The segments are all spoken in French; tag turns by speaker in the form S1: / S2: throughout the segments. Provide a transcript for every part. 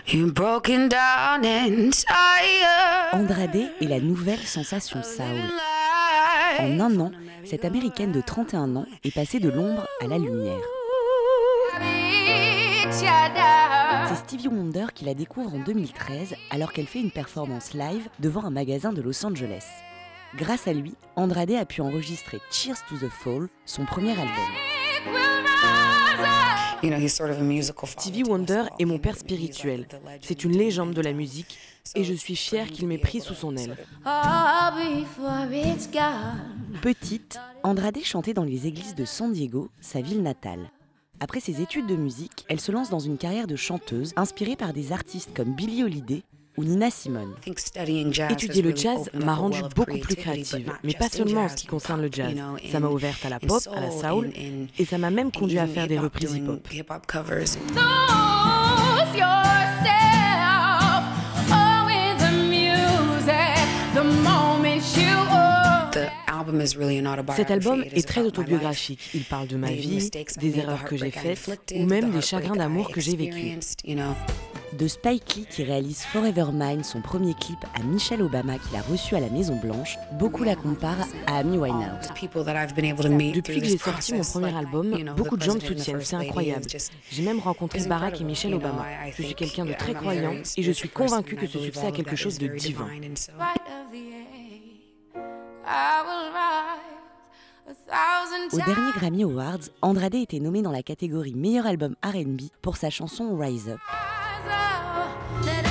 S1: Andrade est la nouvelle sensation soul. En un an, cette américaine de 31 ans est passée de l'ombre à la lumière. C'est Stevie Wonder qui la découvre en 2013 alors qu'elle fait une performance live devant un magasin de Los Angeles. Grâce à lui, Andrade a pu enregistrer Cheers to the Fall, son premier album.
S2: Stevie Wonder est mon père spirituel. C'est une légende de la musique et je suis fière qu'il m'ait pris sous son aile.
S1: Petite, Andrade chantait dans les églises de San Diego, sa ville natale. Après ses études de musique, elle se lance dans une carrière de chanteuse inspirée par des artistes comme Billie Holiday ou Nina Simone.
S2: Étudier le jazz m'a rendue beaucoup plus créative, mais pas seulement en ce qui concerne le jazz. Ça m'a ouverte à la pop, à la soul, et ça m'a même conduit à faire des reprises hip-hop. Cet album est très autobiographique. Il parle de ma vie, des erreurs que j'ai faites, ou même des chagrins d'amour que j'ai vécus.
S1: De Spike Lee qui réalise Forever Mine, son premier clip, à Michelle Obama qu'il a reçu à la Maison Blanche, beaucoup la comparent à Amy Winehouse.
S2: Depuis que j'ai sorti mon premier album, beaucoup de gens me soutiennent, c'est incroyable. J'ai même rencontré Barack et Michelle Obama. Je suis quelqu'un de très croyant et je suis convaincue que ce succès a quelque chose de divin.
S1: Au dernier Grammy Awards, Andrade était nommée dans la catégorie meilleur album R&B pour sa chanson Rise Up.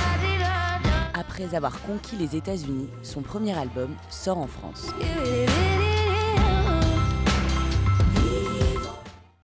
S1: Après avoir conquis les États-Unis, son premier album sort en France.